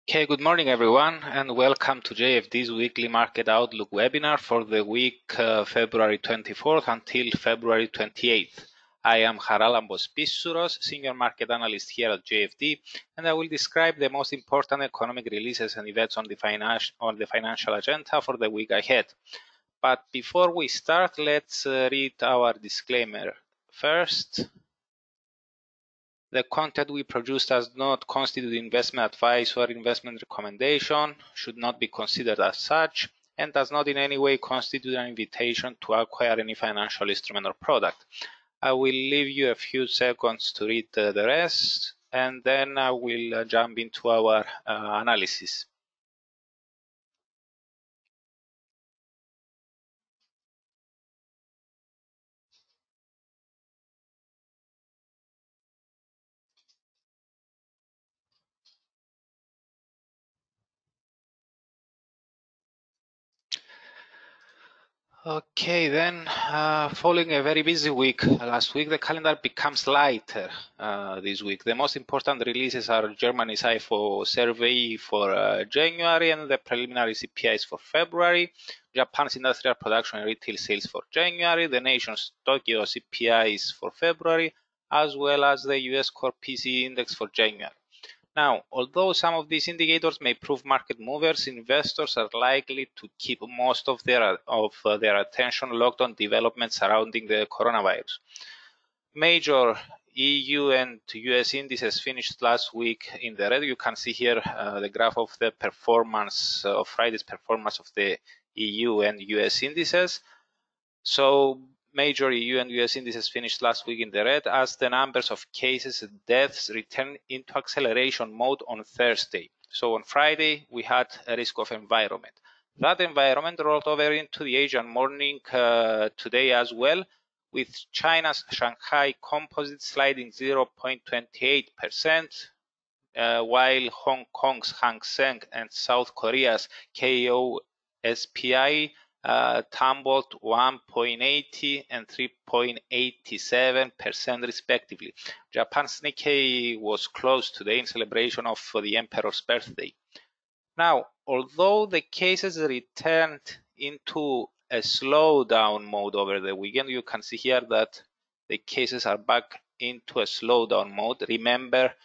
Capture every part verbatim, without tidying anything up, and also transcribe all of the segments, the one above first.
Okay, good morning everyone, and welcome to J F D's weekly market outlook webinar for the week uh, February twenty-fourth until February twenty-eighth. I am Charalambos Pissouros, senior market analyst here at J F D, and I will describe the most important economic releases and events on the, on the financial agenda for the week ahead. But before we start, let's uh, read our disclaimer. First, the content we produce does not constitute investment advice or investment recommendation, should not be considered as such, and does not in any way constitute an invitation to acquire any financial instrument or product. I will leave you a few seconds to read uh, the rest, and then I will uh, jump into our uh, analysis. Okay, then, uh, following a very busy week last week, the calendar becomes lighter uh, this week. The most important releases are Germany's I F O survey for uh, January and the preliminary C P Is for February, Japan's industrial production and retail sales for January, the nation's Tokyo C P Is for February, as well as the U S core P C index for January. Now, although some of these indicators may prove market movers, investors are likely to keep most of their, of uh, their attention locked on developments surrounding the coronavirus. Major E U and U S indices finished last week in the red. You can see here uh, the graph of the performance uh, of Friday's performance of the E U and U S indices. So major E U and U S indices finished last week in the red as the numbers of cases and deaths returned into acceleration mode on Thursday. So on Friday, we had a risk of environment. That environment rolled over into the Asian morning uh, today as well, with China's Shanghai Composite sliding zero point two eight percent, uh, while Hong Kong's Hang Seng and South Korea's K O S P I uh, tumbled one point eight zero and three point eight seven percent respectively. Japan's Nikkei was closed today in celebration of the Emperor's birthday. Now, although the cases returned into a slowdown mode over the weekend, you can see here that the cases are back into a slowdown mode. Remember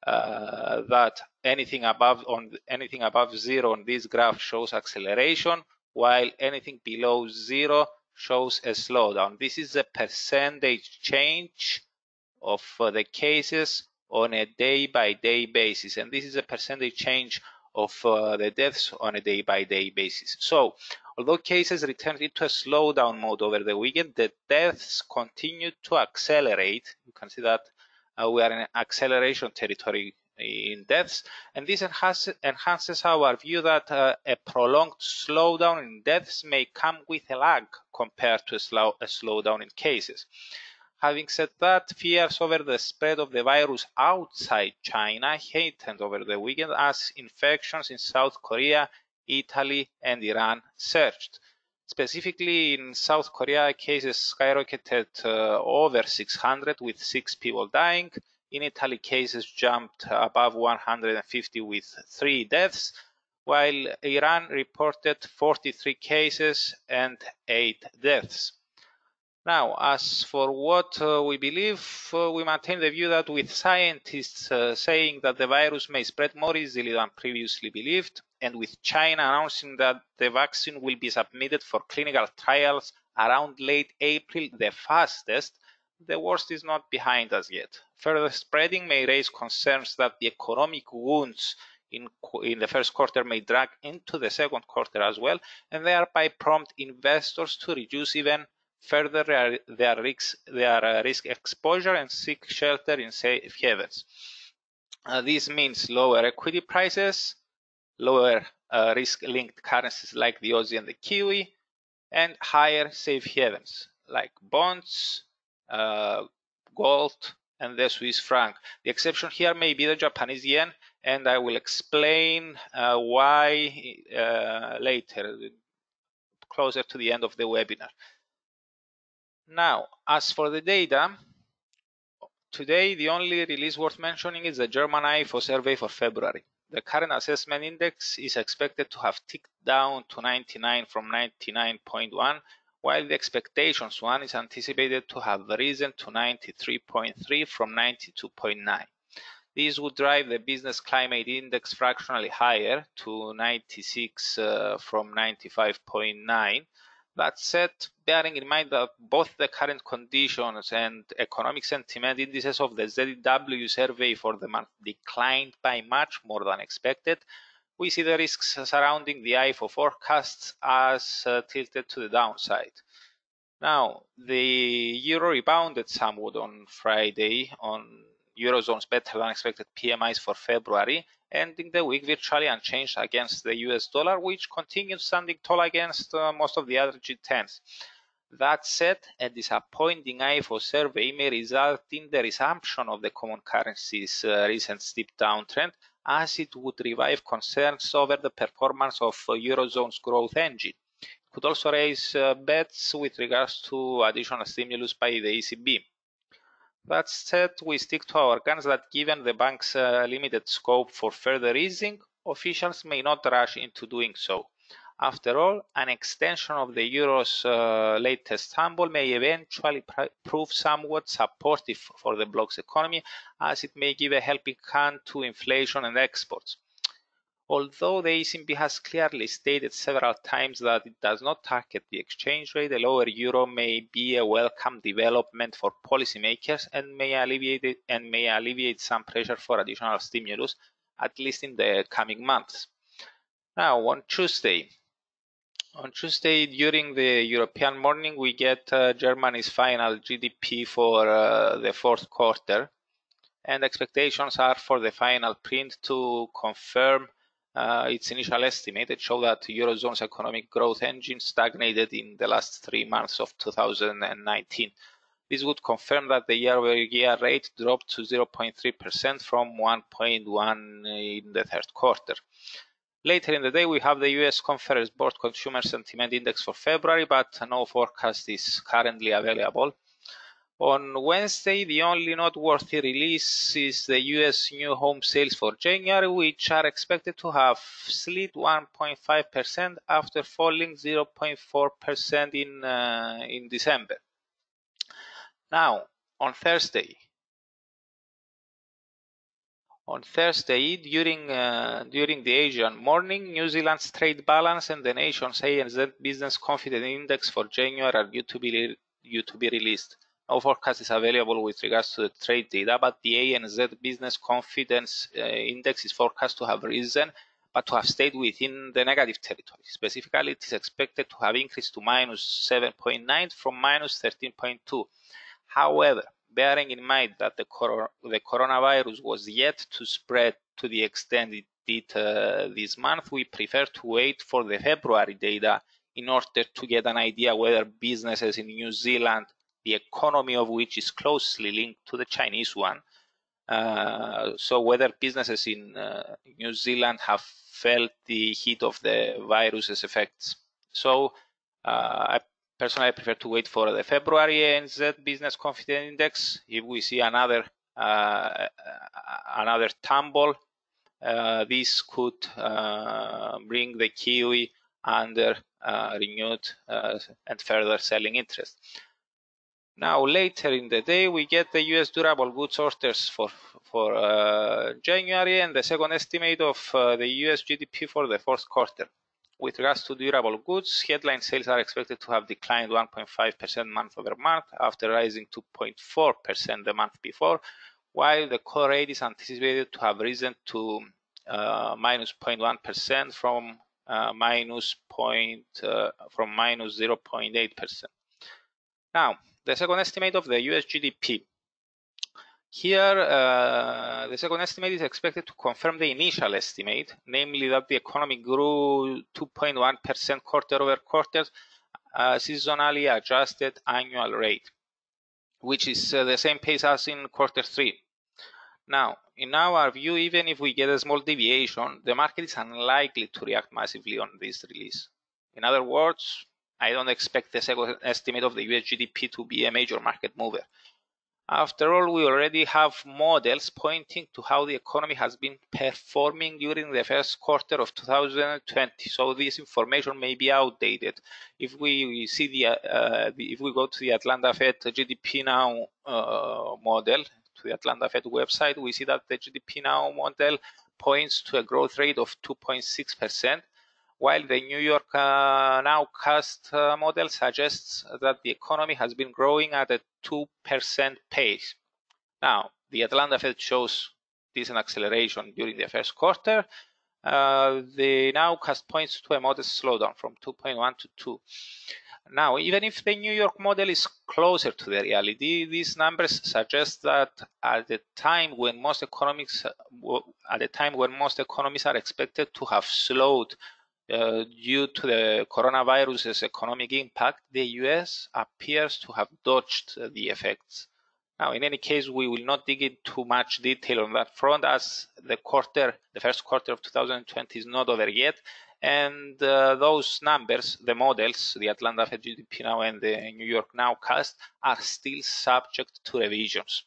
uh, that anything above on anything above zero on this graph shows acceleration, while anything below zero shows a slowdown. This is a percentage change of uh, the cases on a day-by-day basis, and this is a percentage change of uh, the deaths on a day-by-day basis. So, although cases returned into a slowdown mode over the weekend, the deaths continued to accelerate. You can see that uh, we are in acceleration territory in deaths, and this enhances, enhances our view that uh, a prolonged slowdown in deaths may come with a lag compared to a, slow, a slowdown in cases. Having said that, fears over the spread of the virus outside China heightened over the weekend as infections in South Korea, Italy, and Iran surged. Specifically in South Korea, cases skyrocketed uh, over six hundred with six people dying. In Italy, cases jumped above one hundred fifty with three deaths, while Iran reported forty-three cases and eight deaths. Now, as for what uh, we believe, uh, we maintain the view that with scientists uh, saying that the virus may spread more easily than previously believed, and with China announcing that the vaccine will be submitted for clinical trials around late April, the fastest, the worst is not behind us yet. Further spreading may raise concerns that the economic wounds in, in the first quarter may drag into the second quarter as well, and thereby prompt investors to reduce even further their, their, risk, their uh, risk exposure and seek shelter in safe havens. Uh, this means lower equity prices, lower uh, risk-linked currencies like the Aussie and the Kiwi, and higher safe havens like bonds, uh, gold, and the Swiss franc. The exception here may be the Japanese yen, and I will explain uh, why uh, later, closer to the end of the webinar. Now, as for the data, today the only release worth mentioning is the German I F O survey for February. the current assessment index is expected to have ticked down to ninety-nine from ninety-nine point one, while the expectations one is anticipated to have risen to ninety-three point three from ninety-two point nine. This would drive the business climate index fractionally higher to ninety-six uh, from ninety-five point nine. That said, bearing in mind that both the current conditions and economic sentiment indices of the Z W survey for the month declined by much more than expected, we see the risks surrounding the I F O forecasts as uh, tilted to the downside. Now, the euro rebounded somewhat on Friday on Eurozone's better than expected P M Is for February, ending the week virtually unchanged against the U S dollar, which continued standing tall against uh, most of the other G tens. That said, a disappointing I F O survey may result in the resumption of the common currency's uh, recent steep downtrend, as it would revive concerns over the performance of uh, Eurozone's growth engine. It could also raise uh, bets with regards to additional stimulus by the E C B. That said, we stick to our guns that given the bank's uh, limited scope for further easing, officials may not rush into doing so. After all, an extension of the euro's uh, latest tumble may eventually pr prove somewhat supportive for the bloc's economy, as it may give a helping hand to inflation and exports. Although the E C B has clearly stated several times that it does not target the exchange rate, a lower euro may be a welcome development for policymakers and may alleviate it, and may alleviate some pressure for additional stimulus, at least in the coming months. Now, on Tuesday, on Tuesday during the European morning, we get uh, Germany's final G D P for uh, the fourth quarter, and expectations are for the final print to confirm Uh, its initial estimate. It showed that the Eurozone's economic growth engine stagnated in the last three months of two thousand nineteen. This would confirm that the year-over-year rate dropped to zero point three percent from one point one in the third quarter. Later in the day, we have the U S Conference Board Consumer Sentiment Index for February, but no forecast is currently available. On Wednesday, the only noteworthy release is the U S new home sales for January, which are expected to have slid one point five percent after falling zero point four percent in, uh, in December. Now, on Thursday, on Thursday, during, uh, during the Asian morning, New Zealand's trade balance and the nation's A N Z Business Confidence Index for January are due to be, due to be released. No forecast is available with regards to the trade data, but the A N Z Business Confidence uh, Index is forecast to have risen, but to have stayed within the negative territory. Specifically, it is expected to have increased to minus seven point nine from minus thirteen point two. However, bearing in mind that the, cor the coronavirus was yet to spread to the extent it did uh, this month, we prefer to wait for the February data in order to get an idea whether businesses in New Zealand, the economy of which is closely linked to the Chinese one. Uh, so whether businesses in uh, New Zealand have felt the heat of the virus's effects. So uh, I personally prefer to wait for the February A N Z Business Confidence Index. If we see another uh, another tumble, uh, this could uh, bring the Kiwi under uh, renewed uh, and further selling interest. Now, later in the day, we get the U S durable goods orders for, for uh, January and the second estimate of uh, the U S G D P for the fourth quarter. With regards to durable goods, headline sales are expected to have declined one point five percent month over month after rising two point four percent the month before, while the core rate is anticipated to have risen to uh, minus zero point one percent from uh, minus point uh, from minus zero point eight percent. Now, the second estimate of the U S G D P. Here, uh, the second estimate is expected to confirm the initial estimate, namely that the economy grew two point one percent quarter over quarter, uh, seasonally adjusted annual rate, which is uh, the same pace as in quarter three. Now, in our view, even if we get a small deviation, the market is unlikely to react massively on this release. In other words, I don't expect the second estimate of the U S G D P to be a major market mover. After all, we already have models pointing to how the economy has been performing during the first quarter of two thousand twenty. So this information may be outdated. If we see the, uh, the if we go to the Atlanta Fed G D P Now uh, model, to the Atlanta Fed website, we see that the G D P Now model points to a growth rate of two point six percent. While the New York uh, Nowcast uh, model suggests that the economy has been growing at a two percent pace. Now, the Atlanta Fed shows decent acceleration during the first quarter. Uh, the Nowcast points to a modest slowdown from two point one to two. Now, even if the New York model is closer to the reality, these numbers suggest that at the time when most economics, at the time when most economies are expected to have slowed Uh, due to the coronavirus's economic impact, the U S appears to have dodged uh, the effects. Now, in any case, we will not dig into much detail on that front, as the quarter, the first quarter of two thousand twenty is not over yet, and uh, those numbers, the models, the Atlanta Fed G D P Now and the New York Nowcast, are still subject to revisions.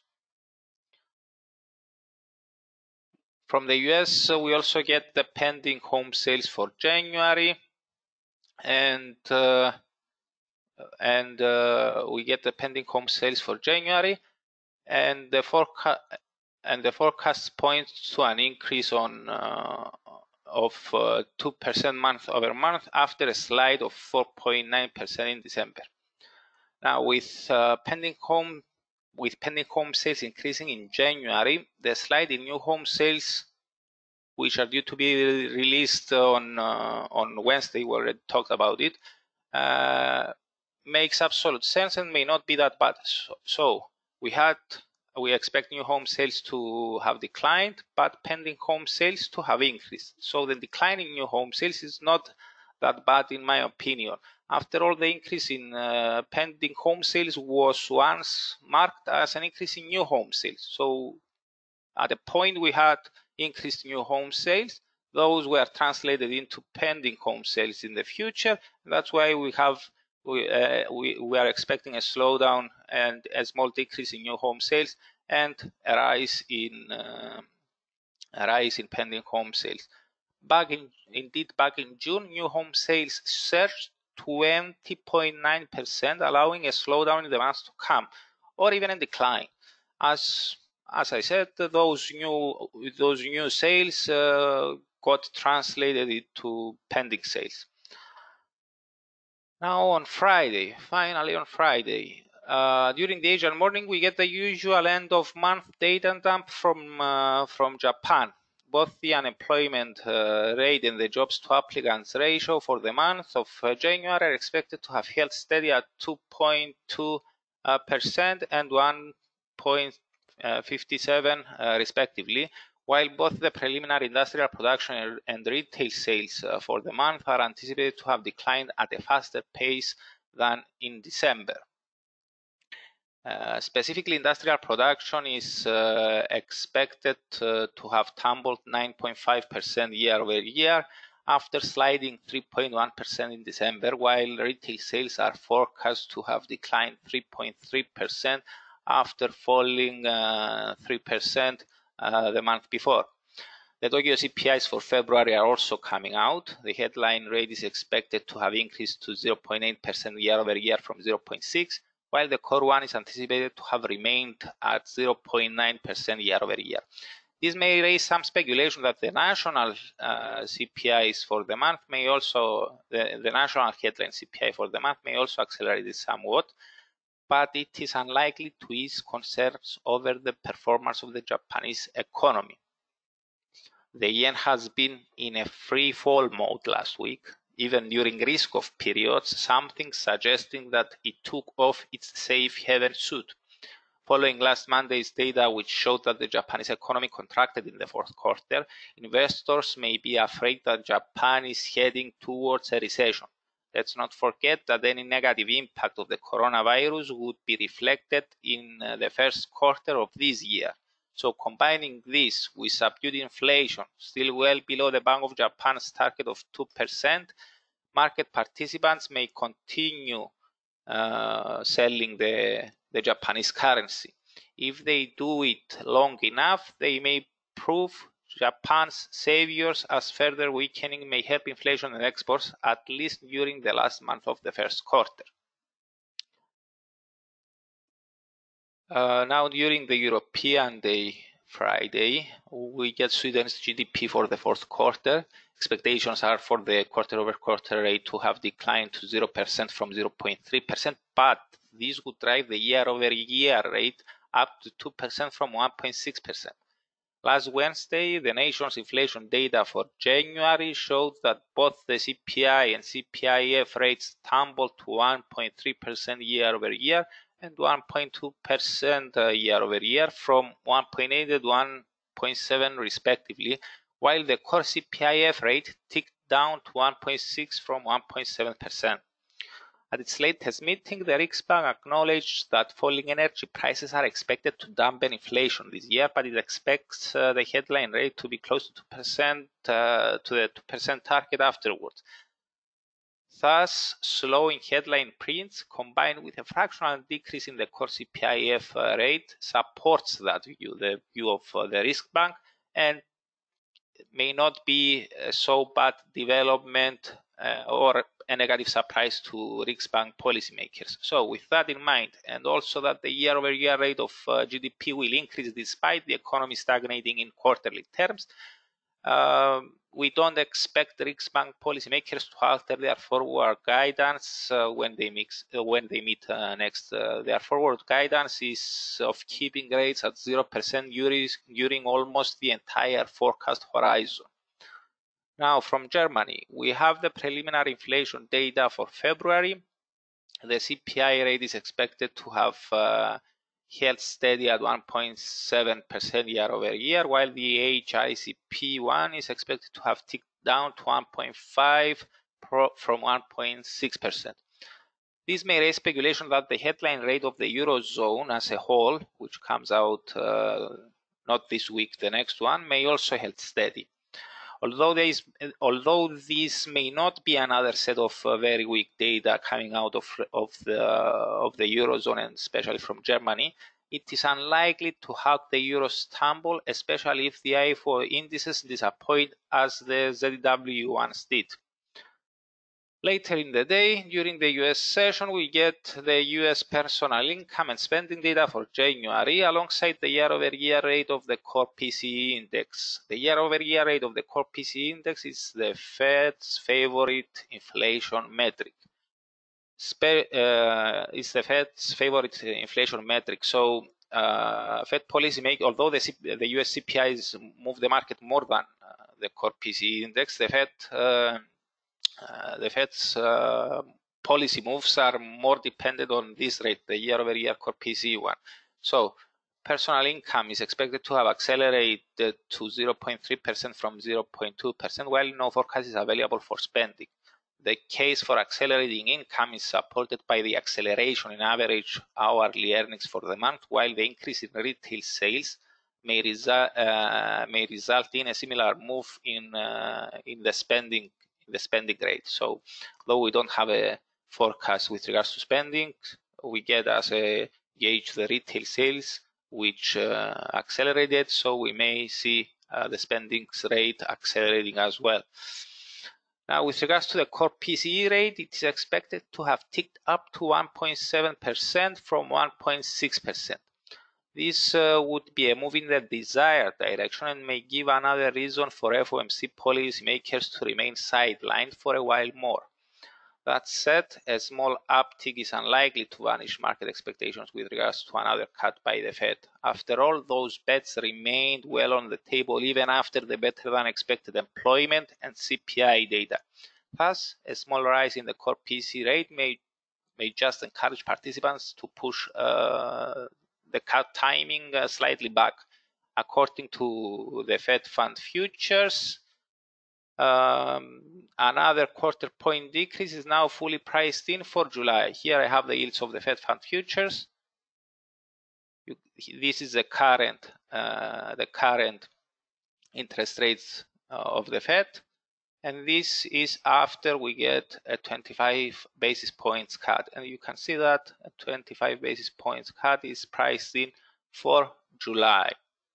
From the U S, uh, we also get the pending home sales for January, and uh, and uh, we get the pending home sales for January, and the forecast and the forecast points to an increase on uh, of uh, two percent month over month after a slide of four point nine percent in December. Now, with uh, pending home with pending home sales increasing in January, the slide in new home sales, which are due to be released on uh, on Wednesday, we already talked about it, uh, makes absolute sense and may not be that bad. So, so we had we expect new home sales to have declined, but pending home sales to have increased. So the decline in new home sales is not that bad in my opinion. After all, the increase in uh, pending home sales was once marked as an increase in new home sales. So at the point we had increased new home sales, those were translated into pending home sales in the future. That's why we have we, uh, we, we are expecting a slowdown and a small decrease in new home sales and a rise in uh, a rise in pending home sales. Back in indeed back in June, new home sales surged twenty point nine percent, allowing a slowdown in the months to come, or even a decline. As as I said, those new those new sales uh, got translated into pending sales. Now on Friday, finally on Friday, uh, during the Asian morning, we get the usual end of month data dump from uh, from Japan. Both the unemployment uh, rate and the jobs to applicants ratio for the month of uh, January are expected to have held steady at two point two percent and one point five seven uh, respectively, while both the preliminary industrial production and retail sales uh, for the month are anticipated to have declined at a faster pace than in December. Uh, specifically, industrial production is uh, expected uh, to have tumbled nine point five percent year over year after sliding three point one percent in December, while retail sales are forecast to have declined three point three percent after falling uh, three percent uh, the month before. The Tokyo C P Is for February are also coming out. The headline rate is expected to have increased to zero point eight percent year over year from zero point six, while the core one is anticipated to have remained at zero point nine percent year over year. This may raise some speculation that the national uh, C P Is for the month may also, the, the national headline C P I for the month may also accelerate this somewhat, but it is unlikely to ease concerns over the performance of the Japanese economy. The yen has been in a free fall mode last week, even during risk-off periods, something suggesting that it took off its safe haven suit. Following last Monday's data, which showed that the Japanese economy contracted in the fourth quarter, investors may be afraid that Japan is heading towards a recession. Let's not forget that any negative impact of the coronavirus would be reflected in the first quarter of this year. So combining this with subdued inflation, still well below the Bank of Japan's target of two percent, market participants may continue uh, selling the, the Japanese currency. If they do it long enough, they may prove Japan's saviors, as further weakening may help inflation and exports, at least during the last month of the first quarter. Uh, now, during the European Day, Friday, we get Sweden's G D P for the fourth quarter. Expectations are for the quarter-over-quarter rate to have declined to zero percent from zero point three percent, but this would drive the year-over-year rate up to two percent from one point six percent. Last Wednesday, the nation's inflation data for January showed that both the C P I and C P I F rates tumbled to one point three percent year-over-year and one point two percent year-over-year from one point eight and one point seven respectively, while the core C P I F rate ticked down to one point six from one point seven percent. At its latest meeting, the Riksbank acknowledged that falling energy prices are expected to dampen inflation this year, but it expects uh, the headline rate to be close to two percent uh, to the two percent target afterwards. Thus, slowing headline prints combined with a fractional decrease in the core C P I F uh, rate supports that view, the view of uh, the Riksbank, and may not be uh, so bad development uh, or a negative surprise to Riksbank policymakers. So with that in mind, and also that the year-over-year rate of uh, G D P will increase despite the economy stagnating in quarterly terms, um, we don't expect Riksbank policymakers to alter their forward guidance uh, when they mix uh, when they meet uh, next. Uh, their forward guidance is of keeping rates at zero percent during, during almost the entire forecast horizon. Now, from Germany, we have the preliminary inflation data for February. The C P I rate is expected to have uh, held steady at one point seven percent year over year, while the H I C P one is expected to have ticked down to one point five from one point six percent. This may raise speculation that the headline rate of the Eurozone as a whole, which comes out uh, not this week, the next one, may also hold steady. Although, there is, although this may not be another set of uh, very weak data coming out of, of, the, of the Eurozone and especially from Germany, it is unlikely to have the Euro stumble, especially if the I F O indices disappoint as the Z W ones did. Later in the day, during the U S session, we get the U S personal income and spending data for January alongside the year-over-year rate of the core P C E index. The year-over-year rate of the core P C E index is the Fed's favorite inflation metric. Spe uh, it's the Fed's favorite inflation metric. So, uh, Fed policy make, although the, C the U S C P Is move the market more than uh, the core P C E index, the Fed uh, Uh, the Fed's uh, policy moves are more dependent on this rate, the year-over-year core P C E one. So, personal income is expected to have accelerated to zero point three percent from zero point two percent, while no forecast is available for spending. The case for accelerating income is supported by the acceleration in average hourly earnings for the month, while the increase in retail sales may, resu uh, may result in a similar move in, uh, in the spending the spending rate. So, though we don't have a forecast with regards to spending, we get as a gauge the retail sales, which uh, accelerated, so we may see uh, the spending rate accelerating as well. Now, with regards to the core P C E rate, it is expected to have ticked up to one point seven percent from one point six percent. This uh, would be a move in the desired direction and may give another reason for F O M C policymakers to remain sidelined for a while more. That said, a small uptick is unlikely to vanish market expectations with regards to another cut by the Fed. After all, those bets remained well on the table even after the better than expected employment and C P I data. Thus, a small rise in the core P C rate may, may just encourage participants to push uh, the cut timing uh, slightly back. According to the Fed Fund futures, um, another quarter point decrease is now fully priced in for July. Here I have the yields of the Fed Fund futures. You, this is the current, uh, the current interest rates uh, of the Fed, and this is after we get a twenty-five basis points cut, and you can see that a twenty-five basis points cut is priced in for July.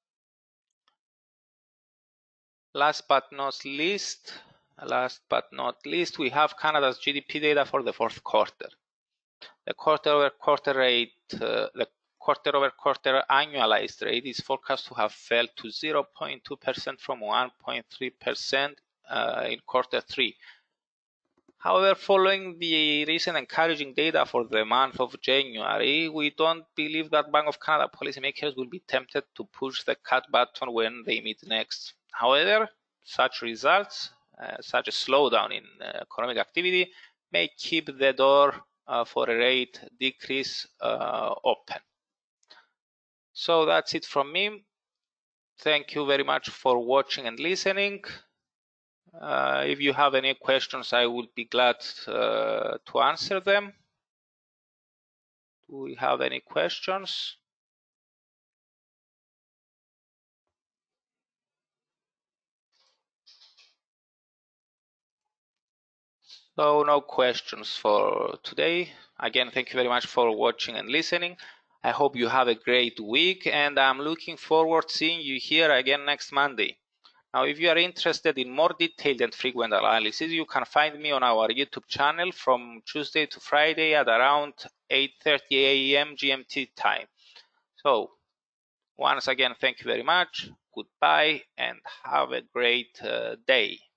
Last but not least, last but not least, we have Canada's G D P data for the fourth quarter. The quarter-over-quarter rate, uh, the quarter-over-quarter annualized rate is forecast to have fell to zero point two percent from one point three percent uh, in quarter three. However, following the recent encouraging data for the month of January, we don't believe that Bank of Canada policymakers will be tempted to push the cut button when they meet next. However, such results, uh, such a slowdown in uh, economic activity, may keep the door uh, for a rate decrease uh, open. So that's it from me. Thank you very much for watching and listening. Uh, if you have any questions, I would be glad uh, to answer them. Do we have any questions? So no questions for today. Again, thank you very much for watching and listening. I hope you have a great week, and I'm looking forward to seeing you here again next Monday. Now, if you are interested in more detailed and frequent analysis, you can find me on our YouTube channel from Tuesday to Friday at around eight thirty A M G M T time. So, once again, thank you very much. Goodbye, and have a great uh, day.